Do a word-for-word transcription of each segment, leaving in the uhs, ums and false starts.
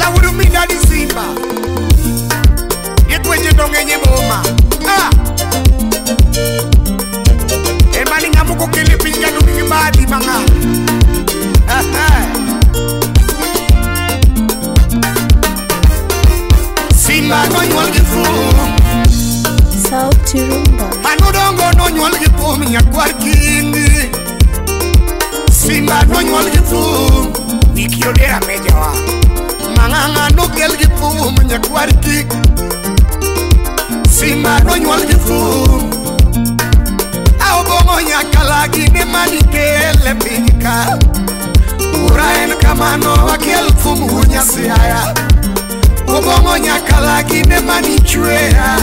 La urumina di Simba Yetweje dongenye boma Ah Emani ngamuko kilipinga nungi badi manga Ah ah Simba no nyual gifu Sauti Rumba Manudongo no nyual gifu Minyakwar kingi Simba no nyual gifu Nikiolera mejawa Manganga no kel gifu Minyakwar kingi Simba no nyual gifu Ao bongo nyakala gine manikele pinika Uraen kamano wakel fumu nyasiaya Obongo nyakala gine manichwea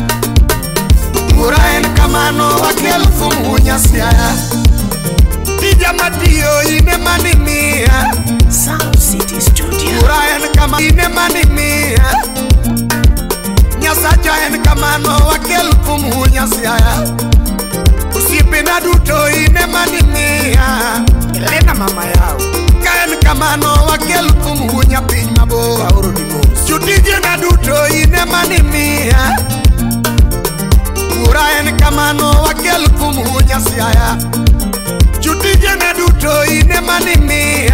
Uraen kamano wakel fumu nyasiaya Tija matiyo ine manimia Sound City Studio Uraen kamano ine manimia Nyasaja en kamano wakel fumu nyasiaya Usipina duto ine manimia Elena mama yao Kaen kamano wakel fumu nyapin mabo Auro di mos Chutije na duto ine manimia Uraen kamano wakel fumu nyasiaya Chutije na duto ine manimia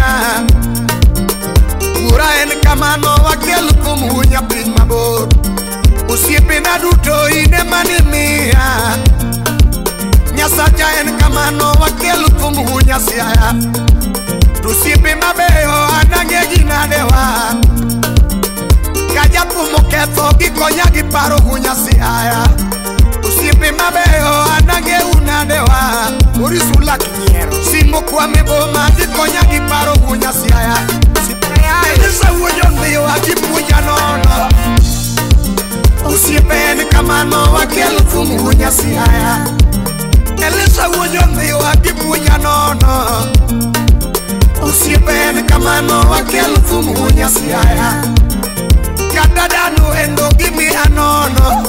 Uraen kamano wakel fumu nyapin mabo Usipina duto ine manimia Nyasaja en kamano wakel fumu nyasiaya Tusipe mabeyo anange ginadewa Kaja pumo keto gikonya giparo hunyasiaya Tusipe mabeyo anange unadewa Urisula kinyero Simo kwa meboma gikonya giparo hunyasiaya Elisa ujo ndiyo wakipuja nono Usipe en kamano wakel fumu nyasiaya Elisa ujo ndiyo wakipuja nono Usiepen kamano wakel fumu nyasiaya Katadanu endo gimi anono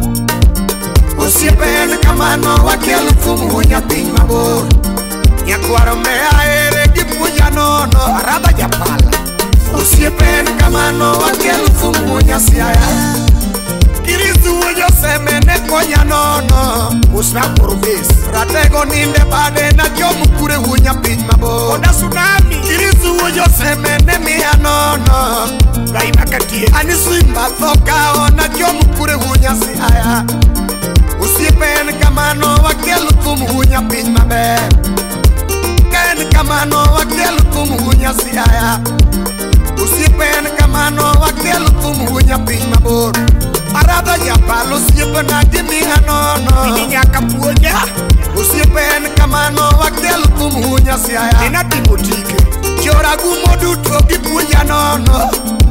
Usiepen kamano wakel fumu nyapin mabor Nyakwaro mea ere gipuja nono Araba japala Usiepen kamano wakel fumu nyasiaya Kirisu ujo semene konya nono Usra kurvis Ratego ninde bade na jomu kure hunya pin mabo Oda tsunami Kirisu ujo semene miya nono Raima katie Anisimba thoka ona jomu kure hunya si aya Usiepen kamano wakel fumu hunya pin mabe Ken kamano wakel fumu hunya si aya Usiepen kamano wakel fumu hunya pin mabo Arada ya palo siepe na gimi anono Ini nyaka puonya Usiepen kamano wakel fumu nyasiaya Nina timotike Jora gumo duto gipunya nono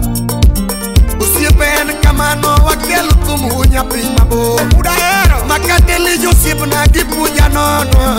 Usiepen kamano wakel fumu nyapin mabo Muda ero Makateli josip na gipunya nono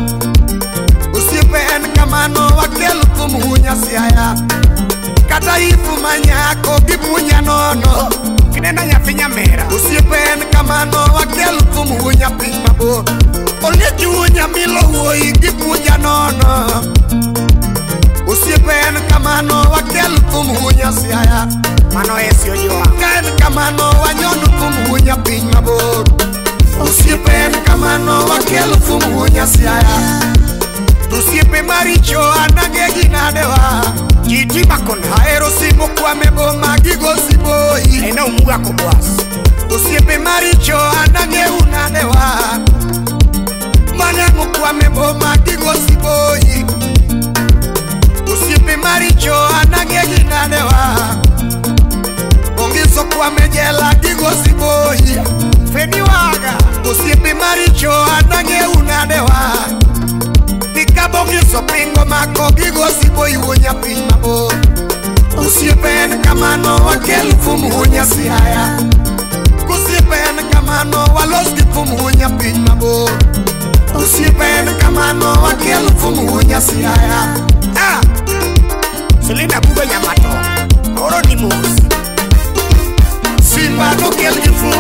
Usiepen kamano wakel fumu nyasiaya Kata ifu manyako gipunya nono Kinena nyafinya mera Usiepen kamano wakel fumu nyapin mabo Ole junya milo woi gipunya nono Usiepen kamano wakel fumu nyasiaya Mano esio joa Ken kamano wanyonu fumu nyapin mabo Usiepen kamano wakel fumu nyasiaya Tusiepe maricho anage ginadewa Jiti makon haero simo kwa mebo magigo siboi Ena umuga kubwas Usiepe maricho anage unadewa Manemu kwa mebo magigo siboi Usiepe maricho anage ginadewa Ongiso kwa mejela gigo siboi Feni waga Usiepe maricho anage unadewa Nikabogiso pingo mako gigo siboi wonya pinmabo Usiepen kamano wakel fumu nyasiaya Kusiepen kamano walos di fumu nyapinmabo Usiepen kamano wakel fumu nyasiaya Ah Selina buga nyamato Oro ni mus Simba no kel gifu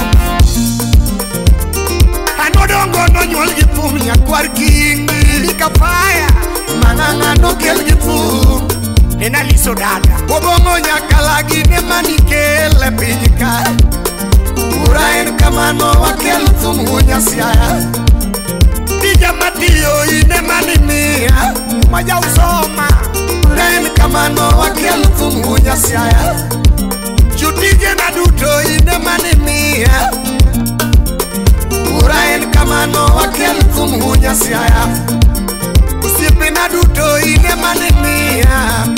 Anodongo no nyol gifu Nyakwar kingi Lika fire Mananga no kel gifu nena liso dada Obongo nyakalagi ne manikele pinyika Uraen kamano wakel thumunya siaya Dija matiyo ine manimia Maja usoma Uraen kamano wakel thumunya siaya Jutije na duto ine manimia Uraen kamano wakel thumunya siaya Usiepe na duto ine manimia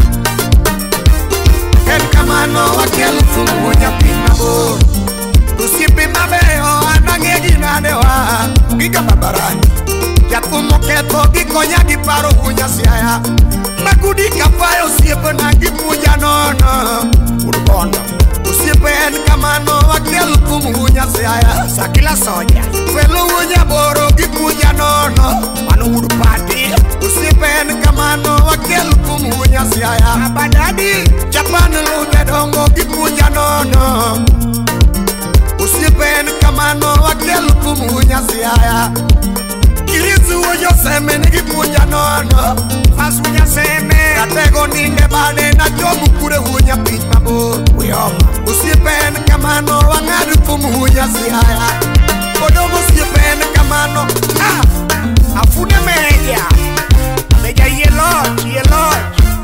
El kamano wakel thumunya pinabor Usiepe mabeo anangegi nadewa Giga babarani Yakumo keto gikonya giparo hunya siaya Magudi kafayo usiepe na gipuja nono Urubondo Usiepe en kamano wakel thumunya siaya Sakila soja Felo hunya boro gipuja nono Manu urupati Usiepe en kamano wakel thumunya siaya Abadadi Japan lunye dongo gipuja nono Usiepen kamano wakel thumunya siaya Kirizu ujo seme nigipuja nono Fasunya seme Katego ninde bade na jomu kure hunya pich mabur Uyoma Usiepen kamano wangadu thumunya siaya Kodongo usiepen kamano Ah Afune meja Meja yeloj yeloj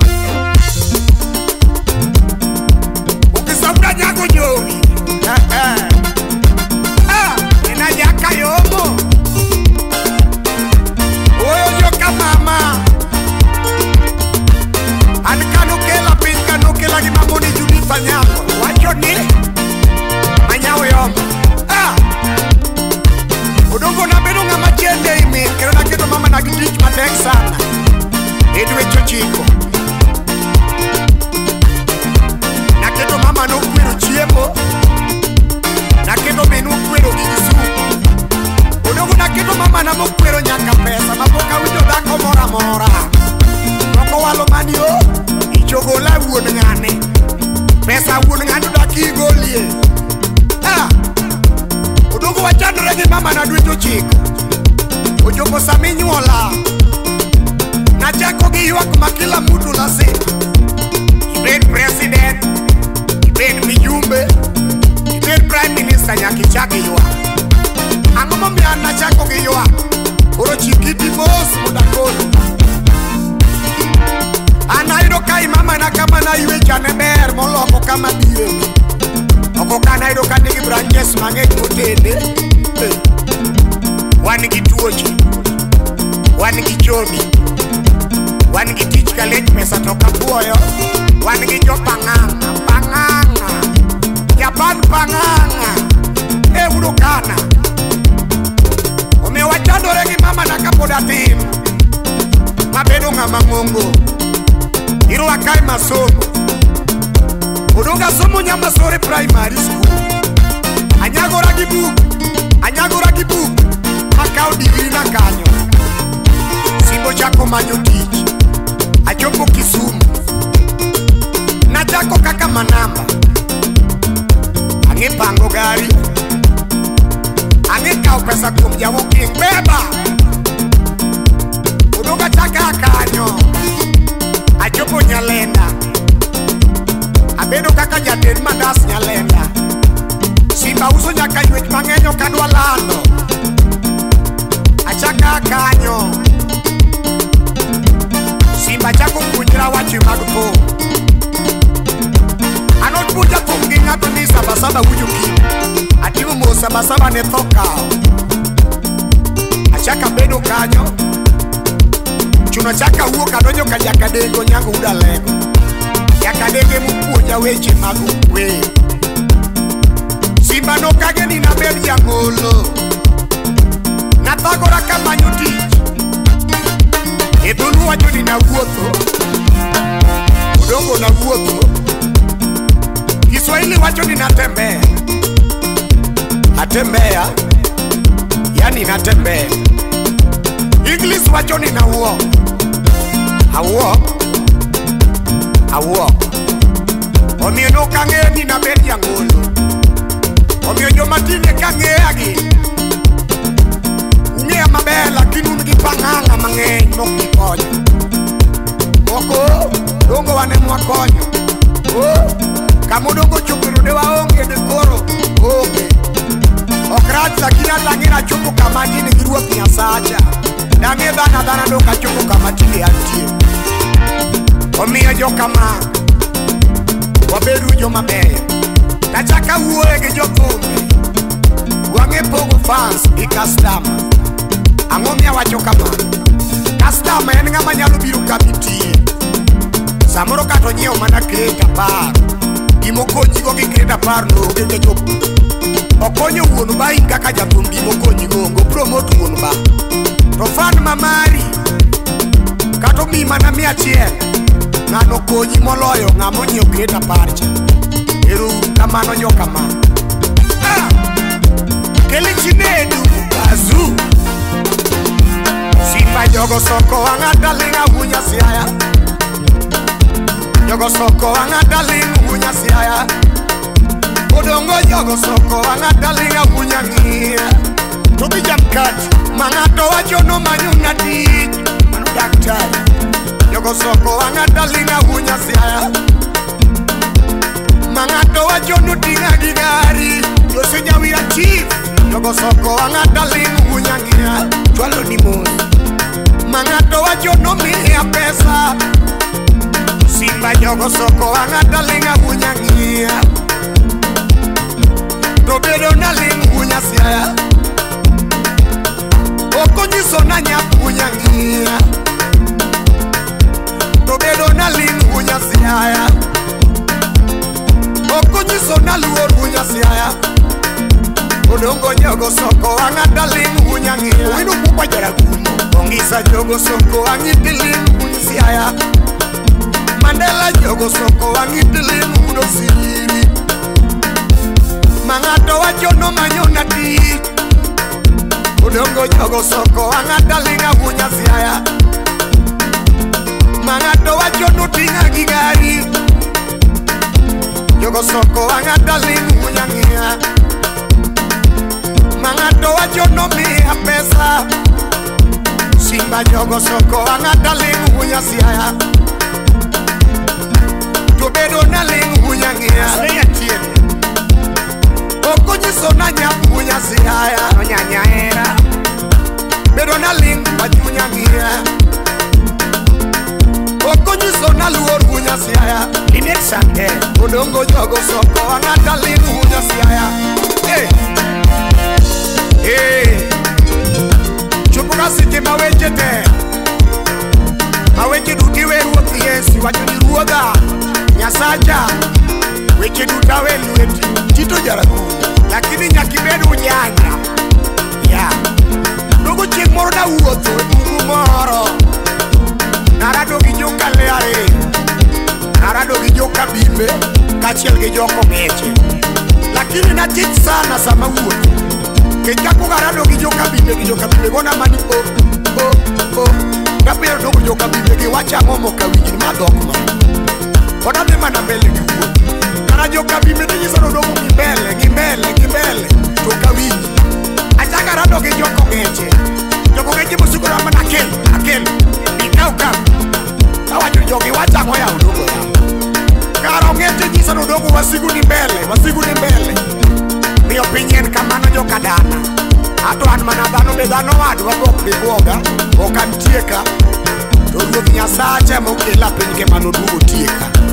Ukisabda nyako jowi Eh eh Kayomo Oyo joka mama Ankano kela pinkano kela ni mamoni judi fanyango Wacho ni Manyawo yomo Ah Odongo na beno nga machende imi Kero na keto mama na gitich matek sana Edwe chochiko Na keto mama no kwero chiemo Na keto menu kwero gigisu Odongo na keto mama na mokwero nyaka pesa Maboka wijo dako mora mora Moko walo manio Ichogola wuon ngane Pesa wuon ngane daki igolie Ah Odongo wachando regi mama na duito chiko Ojoko sami nyuola Na chako gi yuak makila mutu la se Ibed president Ibed mijumbe Ibed prime minister nyaki chaki yuak Ango mbia na chako giyoa Oro chikiti mos mudakolo Anaido kai mama na kama na iwe chaneber Moloko kama diwe Oko kanaido kanigi branches mangek motende Wanigi tuochi Wanigi chobi Wanigi tich kalech pesa toka buoyo Wanigi jo panganga Panganga Japan panganga E urokana Wachando regi mama na kapoda tim Mabedo nga mangongo Iru wakai masomo Odonga somo nyamba sore primary school Anyago ragi book Anyago ragi book Makao digiri na kanyo Simbo chako manyo tich Achopo Kisumu Na chako kaka manamba Ange pango gari Ange kao pesa kumja wuking beba Udoga chaka kanyo Achopo Nyalenda Abedo kaka jaden mandas Nyalenda Simba uso nyaka yuech mangenyo kadwa lando Achaka kanyo Simba chako kunjira wachi magpo Anot buja kumgi ngato ni sabasaba wujuki Atimu mo sabasaba ne thokao Achaka bedo kanyo Chuno chaka uo kadonyo kajaka dengo nyango udalego Yaka denge mkuja weche magu we Simba no kage ni nabeli ya ngolo Natagora kama nyutich Edunu wajo ni na uoto Udongo na uoto Kiswahili wajo ni natembea Natembea Yani natembea English wajo ni na walk I walk I walk Omio no kange ni nabeli ya ngolo Omio jo matine kange agi Unge mabela kinu ngi panganga mange Moki kojo Moko dongo wane mwakonyo. Oh, kamo dongo chupiro de waonge de koro. Okay. Okrat lakini atangira chupu kama dini giruwa Nyasacha. Dange dhana dhana doka chupu kama tili antie. Omiya jo kama wabedu jo mabeyo. Nachaka uwe ge jo thumbe. Wange pogo fans i customer. Angomia wacho kama customer en ngama nyalo biro kabitie. Samoro kato nyeo mana kreta par. Gimokonyi go gi kreta par no ge ge jo. Okonyo wuonu ba inga kaja tumbi mokonyi go go promote wuonu ba. To fan mamari kato mi mana mi achiel. Ngano konyi moloyo ngamo nyeo kreta parcha. Eru kamano nyo kama. Ah! Kele chinedu bazu. Sipa jogo soko angata linga hunya siaya. Jogo soko angata linga hunya siaya. Odongo jogo soko angata linga hunya ngia. Tobi jamkati mangato wajono manyunga di. Manu daktari. Jogo soko angata linga hunya siaya. Mangato wajono tinga gigari. Yose nyawira chief. Jogo soko angata linga hunya ngia. Chwalo ni mozi. Mangato wajono miya pesa. Simba jogo soko angata linga hunya ngia. Tobedo na linga hunya siaya. Okonyiso na nyapu hunya ngia. Tobedo na linga hunya siaya. Okonyiso na luor hunya siaya. Odongo jogo soko angata linga hunya ngia. Winu pupa jara kumo. Ongisa jogo soko angiti linga hunya siaya. Mandela jogo soko angiti linga hunya siri. Mangato wajono manyona di. Odongo jogo soko angata linga hunya siaya. Mangato wajono tinga gigari. Jogo soko angata linga hunya ngia. Mangato wajono miya pesa. Simba jogo soko angata linga hunya siaya. Tobedo na linga hunya ngia. Seya tiene. Okonyiso na nyapu hunya siaya. Onyanya era. Bedo na linga hunya ngia. Okonyiso na luor hunya siaya. Linet sante. Odongo jogo soko angata linga hunya siaya. Hey. Hey. Chupuka sike maweche te. Maweche dutiwe ruothi Yesu. Wachuni ruodha Nyasacha. Weche dutawe lueti. Tito jaraku. Lakini nyakibedu unyanya. Ya Dogo chik moro na uotho Mungu moro. Narado gi joka leare. Narado gi joka bimbe. Kachiel gi joko meche. Lakini na tich sana sama uotho. Kechako garado gi joka bimbe gi joka bimbe. Gona mani o o o. Kapero dogo joka bimbe gi wacha ngomo kawigini madhokma. Kona dhima na mbele gi uotho. Nara joka bimbe ni jiso dogo gimbele gimbele gimbele. Toka wiki Achaka rado gi joko meche. Joko meche musuko rama na kel Akel Ikau kam Kawacho jogi wacha ngoya udogo ya. Karo ngete jiso dogo wasigu ni mbele Wasigu ni mbele. Mio pinyen kamano joka dana. Ato an manadano be dano wadu wabok di boga. Okan tieka. Toruoth Nyasacha mokela pinke manodugo tieka.